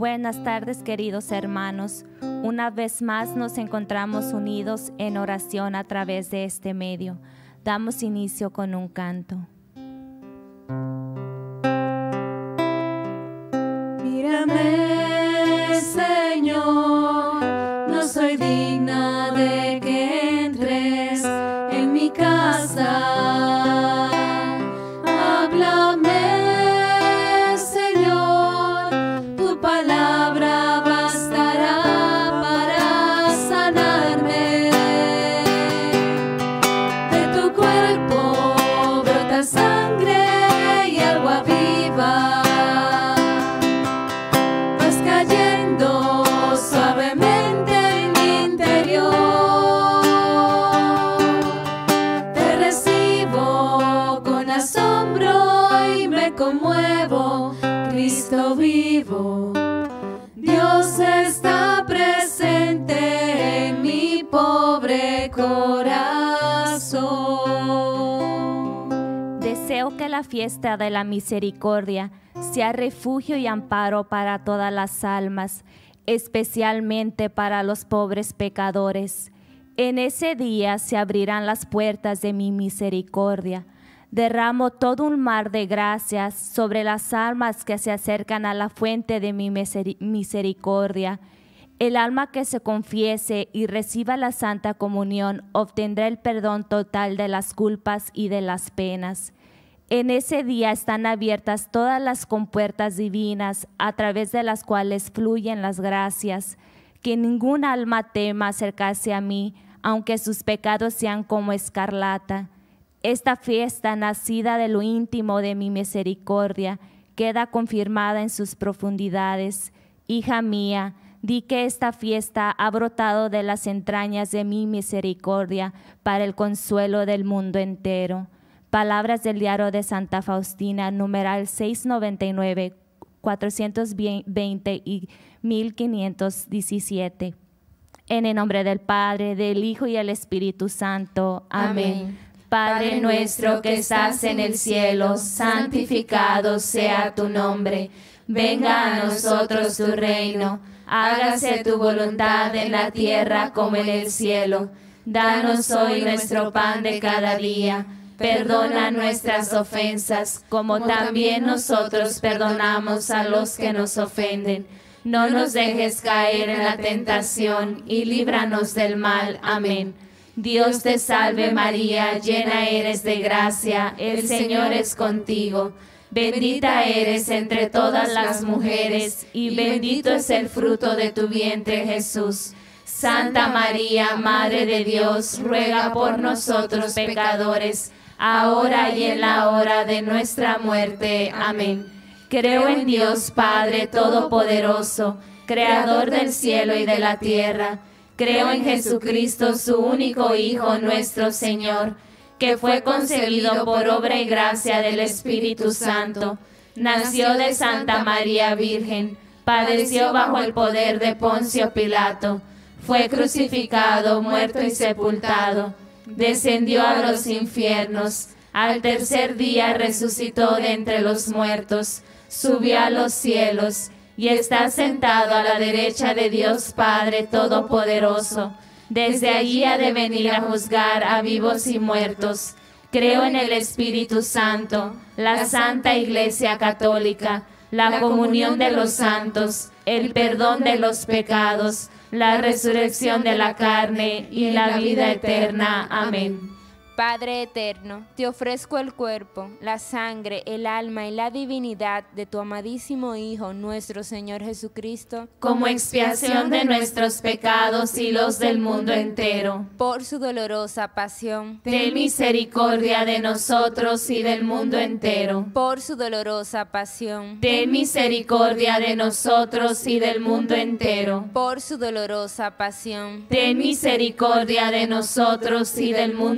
Buenas tardes, queridos hermanos. Una vez más nos encontramos unidos en oración a través de este medio. Damos inicio con un canto. Mírame, Señor, no soy digna de que entres en mi casa. Háblame, Señor, tu palabra bastará para sanarme. De tu cuerpo brota sangre y agua viva. Suavemente en mi interior, te recibo con asombro y me conmuevo, Cristo vivo. Dios está presente en mi pobre corazón. Deseo que la fiesta de la misericordia sea refugio y amparo para todas las almas, especialmente para los pobres pecadores. En ese día se abrirán las puertas de mi misericordia. Derramo todo un mar de gracias sobre las almas que se acercan a la fuente de mi misericordia. El alma que se confiese y reciba la Santa Comunión obtendrá el perdón total de las culpas y de las penas. En ese día están abiertas todas las compuertas divinas a través de las cuales fluyen las gracias. Que ningún alma tema acercarse a mí, aunque sus pecados sean como escarlata. Esta fiesta, nacida de lo íntimo de mi misericordia, queda confirmada en sus profundidades. Hija mía, di que esta fiesta ha brotado de las entrañas de mi misericordia para el consuelo del mundo entero. Palabras del diario de Santa Faustina, numeral 699, 420 y 1517. En el nombre del Padre, del Hijo y del Espíritu Santo. Amén. Padre nuestro que estás en el cielo, santificado sea tu nombre. Venga a nosotros tu reino. Hágase tu voluntad en la tierra como en el cielo. Danos hoy nuestro pan de cada día. Perdona nuestras ofensas, como también nosotros perdonamos a los que nos ofenden. No nos dejes caer en la tentación y líbranos del mal. Amén. Dios te salve María, llena eres de gracia, el Señor es contigo. Bendita eres entre todas las mujeres, y bendito es el fruto de tu vientre, Jesús. Santa María, Madre de Dios, ruega por nosotros pecadores, ahora y en la hora de nuestra muerte. Amén. Creo en Dios Padre Todopoderoso, Creador del cielo y de la tierra. Creo en Jesucristo, su único Hijo, nuestro Señor, que fue concebido por obra y gracia del Espíritu Santo. Nació de Santa María Virgen, padeció bajo el poder de Poncio Pilato, fue crucificado, muerto y sepultado. Descendió a los infiernos, al tercer día resucitó de entre los muertos, subió a los cielos y está sentado a la derecha de Dios Padre Todopoderoso. Desde allí ha de venir a juzgar a vivos y muertos. Creo en el Espíritu Santo, la Santa Iglesia Católica, la comunión de los santos, el perdón de los pecados, la resurrección de la carne y la vida eterna. Amén. Padre eterno, te ofrezco el cuerpo, la sangre, el alma y la divinidad de tu amadísimo Hijo, nuestro Señor Jesucristo, como expiación de nuestros pecados y los del mundo entero. Por su dolorosa pasión, ten misericordia de nosotros y del mundo entero. Por su dolorosa pasión, ten misericordia de nosotros y del mundo entero. Por su dolorosa pasión, ten misericordia de nosotros y del mundo entero.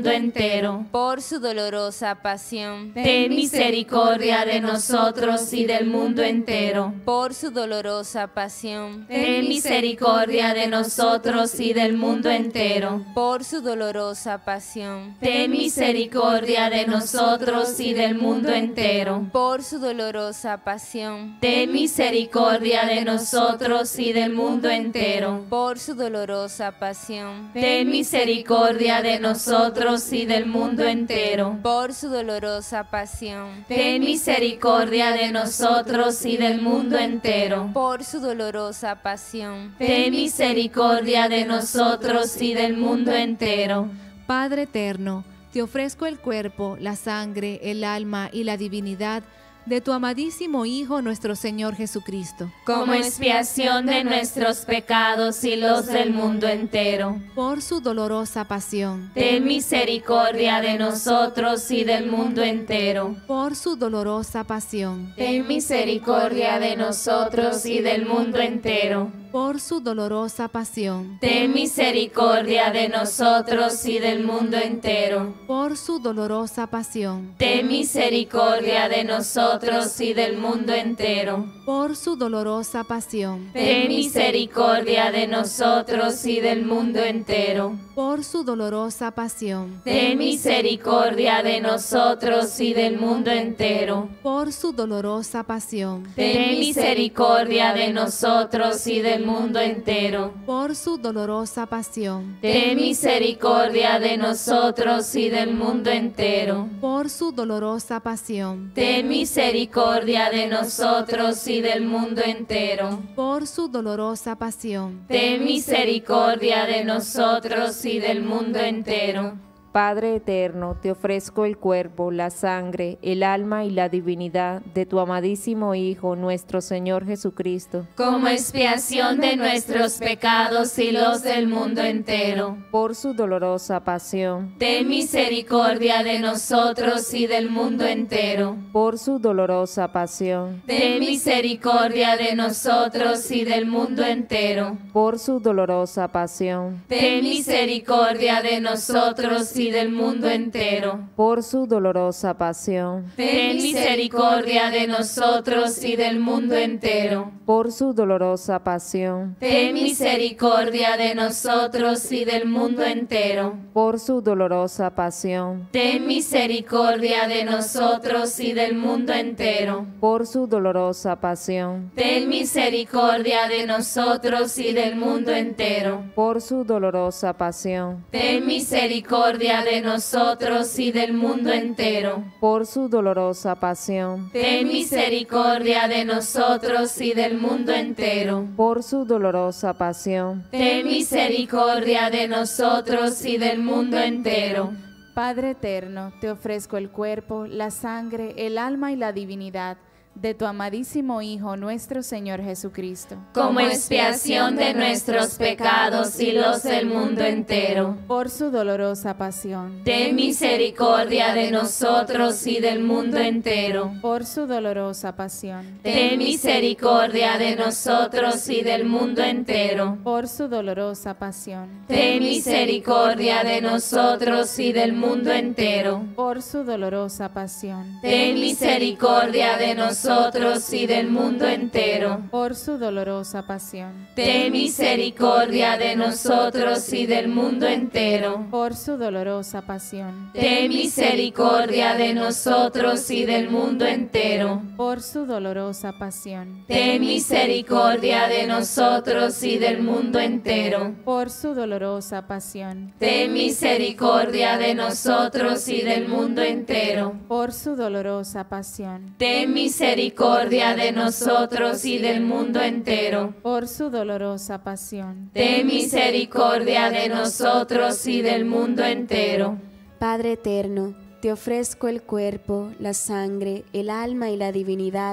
entero. por su dolorosa pasión, Ten misericordia de nosotros y del mundo entero. por su dolorosa pasión, Ten misericordia de nosotros y del mundo entero. por su dolorosa pasión, Ten misericordia de nosotros y del mundo entero. por su dolorosa pasión, Ten misericordia de nosotros y del mundo entero. por su dolorosa pasión, Ten misericordia de nosotros y del mundo entero. por su dolorosa pasión, Ten misericordia de nosotros y del mundo entero. por su dolorosa pasión, Ten misericordia de nosotros y del mundo entero. Padre eterno, te ofrezco el cuerpo, la sangre, el alma y la divinidad de tu amadísimo Hijo, nuestro Señor Jesucristo, como expiación de nuestros pecados y los del mundo entero. por su dolorosa pasión, Ten misericordia de nosotros y del mundo entero. por su dolorosa pasión, Ten misericordia de nosotros y del mundo entero. por su dolorosa pasión, Ten misericordia de nosotros y del mundo entero. por su dolorosa pasión, Ten misericordia de nosotros y del mundo entero. por su dolorosa pasión, Ten misericordia de nosotros y del mundo entero. por su dolorosa pasión, Ten misericordia de nosotros y del mundo entero. por su dolorosa pasión, Ten misericordia de nosotros y del mundo entero. por su dolorosa pasión, Ten misericordia de nosotros y del mundo entero. por su dolorosa pasión, Ten misericordia de nosotros y del mundo entero. por su dolorosa pasión, Ten misericordia de nosotros y del mundo entero. Padre eterno, te ofrezco el cuerpo, la sangre, el alma y la divinidad de tu amadísimo Hijo, nuestro Señor Jesucristo, como expiación de nuestros pecados y los del mundo entero. por su dolorosa pasión, Ten misericordia de nosotros y del mundo entero. por su dolorosa pasión, Ten misericordia de nosotros y del mundo entero. por su dolorosa pasión, Ten misericordia de nosotros y del mundo entero. por su dolorosa pasión, Ten misericordia de nosotros y del mundo entero. por su dolorosa pasión, Ten misericordia de nosotros y del mundo entero. por su dolorosa pasión, Ten misericordia de nosotros y del mundo entero. por su dolorosa pasión, Ten misericordia de nosotros y del mundo entero. por su dolorosa pasión, Ten misericordia de nosotros y del mundo entero. por su dolorosa pasión, Ten misericordia de nosotros y del mundo entero. por su dolorosa pasión, Ten misericordia de nosotros y del mundo entero. Padre eterno, te ofrezco el cuerpo, la sangre, el alma y la divinidad de tu amadísimo Hijo, nuestro Señor Jesucristo, como expiación de nuestros pecados y los del mundo entero. por su dolorosa pasión, Ten misericordia de nosotros y del mundo entero. por su dolorosa pasión, Ten misericordia de nosotros y del mundo entero. por su dolorosa pasión, Ten misericordia de nosotros y del mundo entero. por su dolorosa pasión, Ten misericordia de nosotros y del mundo entero. por su dolorosa pasión, Ten misericordia de nosotros y del mundo entero. por su dolorosa pasión, Ten misericordia de nosotros y del mundo entero. por su dolorosa pasión, Ten misericordia de nosotros y del mundo entero. por su dolorosa pasión, Ten misericordia de nosotros y del mundo entero. por su dolorosa pasión, Ten misericordia de nosotros y del mundo entero. por su dolorosa pasión, Ten misericordia de nosotros y del mundo entero. Padre eterno, te ofrezco el cuerpo, la sangre, el alma y la divinidad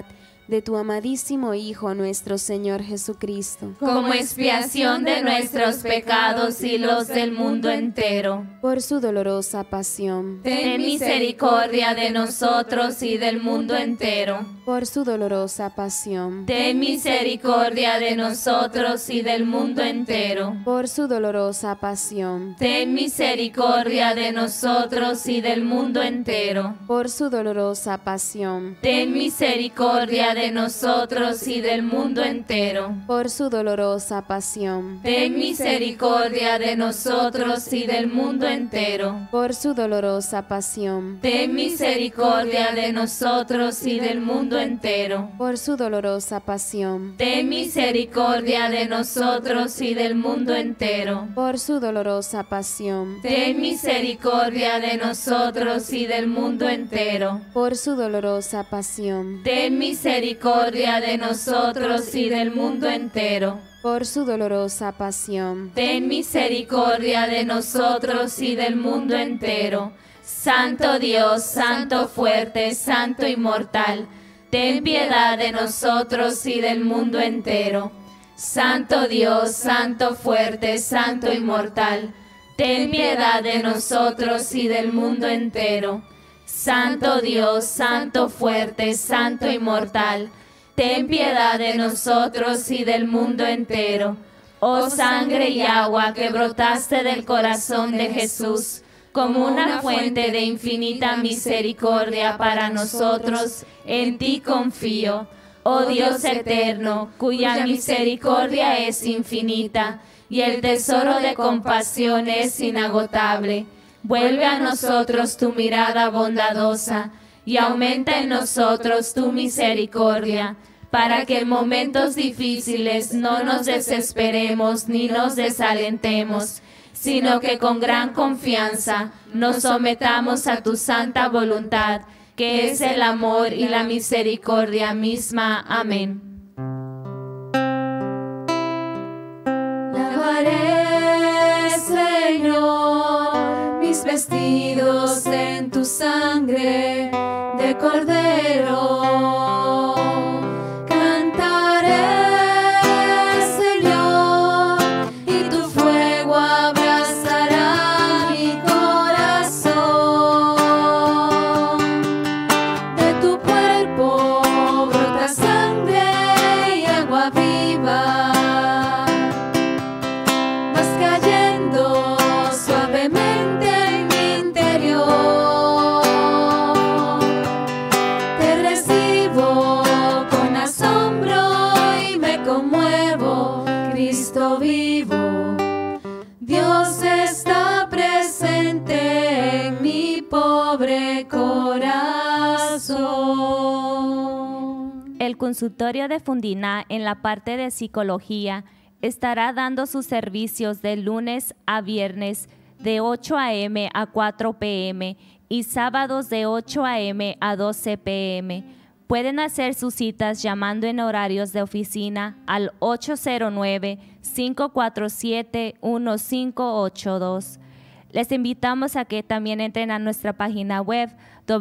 de tu amadísimo Hijo nuestro Señor Jesucristo, como expiación de nuestros pecados y los del mundo entero. por su dolorosa pasión, Ten misericordia de nosotros y del mundo entero. por su dolorosa pasión, Ten misericordia de nosotros y del mundo entero. por su dolorosa pasión, Ten misericordia de nosotros y del mundo entero. por su dolorosa pasión, Ten misericordia de nosotros y del mundo entero. por su dolorosa pasión, Ten misericordia de nosotros y del mundo entero. por su dolorosa pasión, Ten misericordia de nosotros y del mundo entero. por su dolorosa pasión, Ten misericordia de nosotros y del mundo entero. por su dolorosa pasión, Ten misericordia de nosotros y del mundo entero. por su dolorosa pasión, Ten misericordia de nosotros y del mundo entero. por su dolorosa pasión, Ten misericordia de nosotros y del mundo entero. Santo Dios, Santo fuerte, Santo inmortal, ten piedad de nosotros y del mundo entero. Santo Dios, Santo fuerte, Santo inmortal, ten piedad de nosotros y del mundo entero. Santo Dios, Santo fuerte, Santo inmortal, ten piedad de nosotros y del mundo entero. Oh sangre y agua que brotaste del corazón de Jesús, como una fuente de infinita misericordia para nosotros, en ti confío. Oh Dios eterno, cuya misericordia es infinita y el tesoro de compasión es inagotable, vuelve a nosotros tu mirada bondadosa y aumenta en nosotros tu misericordia, para que en momentos difíciles no nos desesperemos ni nos desalentemos, sino que con gran confianza nos sometamos a tu santa voluntad, que es el amor y la misericordia misma. Amén. Lavaré, Señor, mis vestidos en tu sangre de cordero. Cantaré, Señor, y tu fuego abrazará mi corazón. De tu cuerpo brota sangre y agua viva, vas cayendo suavemente en mi interior. Te recibo con asombro y me conmuevo, Cristo vivo. Dios está presente en mi pobre corazón. El consultorio de Fundiná en la parte de psicología estará dando sus servicios de lunes a viernes de 8 a.m. a 4 p.m. y sábados de 8 a.m. a 12 p.m. Pueden hacer sus citas llamando en horarios de oficina al 809-547-1582. Les invitamos a que también entren a nuestra página web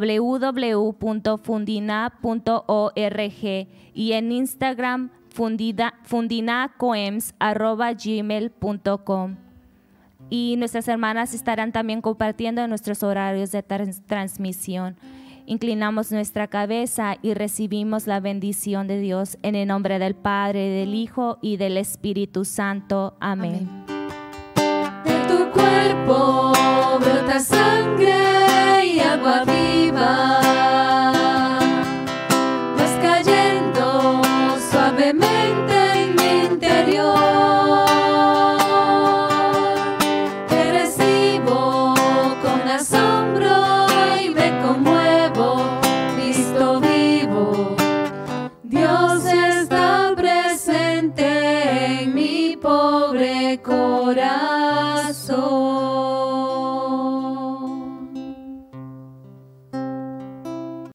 www.fundina.org y en Instagram fundinacoems@gmail.com. Y nuestras hermanas estarán también compartiendo nuestros horarios de transmisión. Inclinamos nuestra cabeza y recibimos la bendición de Dios en el nombre del Padre, del Hijo y del Espíritu Santo. Amén. De tu cuerpo brota sangre y agua viva, vas cayendo suavemente